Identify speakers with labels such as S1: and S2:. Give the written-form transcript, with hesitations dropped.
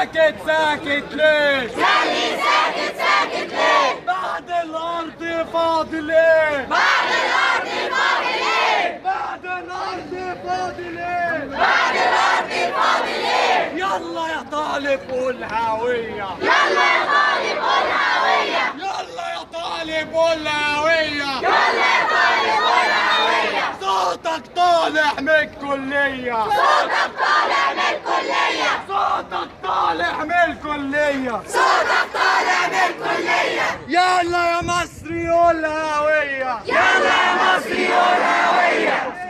S1: ساكت ساكت ليه؟
S2: خلي ساكت ساكت ليه؟
S1: بعد الأرض فاضل إيه؟
S2: بعد الأرض فاضل إيه؟
S1: بعد الأرض فاضل إيه؟
S2: بعد الأرض فاضل إيه؟
S1: يلا يا طالب قول هوية.
S2: يلا يا طالب قول هوية.
S1: يلا يا طالب قول هوية.
S2: يلا يا طالب قول هوية.
S1: صوتك طالع من الكلية.
S2: صوتك طالع من الكلية.
S1: صوتك طالع من الكلية.
S2: صوتك طالع من الكلية.
S1: يلا يا مصري قول هوية.
S2: يلا يا مصري قول هوية.